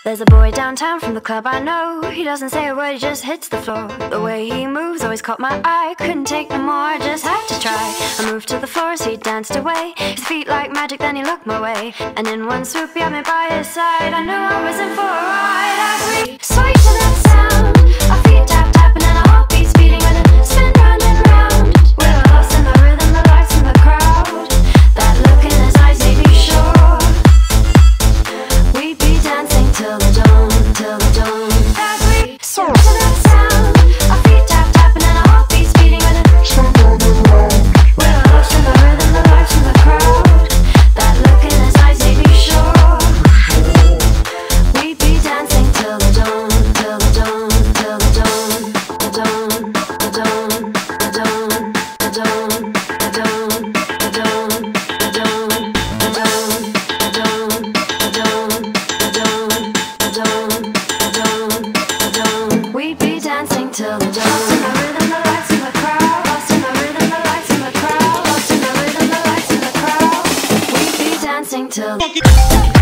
There's a boy downtown from the club I know. He doesn't say a word, he just hits the floor. The way he moves always caught my eye. Couldn't take no more, I just had to try. I moved to the floor as he danced away. His feet like magic, then he looked my way. And in one swoop he had me by his side. I knew I was in for a ride as we swayed to that sound. Our feet tap tapping and our heartbeats beating with a spin round and round. We were lost in the rhythm, the lights in the crowd. That look in his eyes made me sure we'd be dancing till the dawn, till the dawn. As we swayed to that sound, our feet tap tapping and our heartbeats beating with a spin round and round. We were lost in the rhythm, the lights in the crowd. That look in his eyes made me sure we'd be dancing till the dawn, till the dawn, till the dawn, the dawn, the dawn, the dawn, the dawn, the dawn, the dawn, the dawn, the dawn, the dawn, the dawn, the dawn, the dawn, the dawn, the dawn. We'd be dancing till the dawn. Lost in the rhythm, the lights in the crowd. Lost in the rhythm, the lights in the crowd. Lost in the rhythm, the lights in the crowd. We'd be dancing till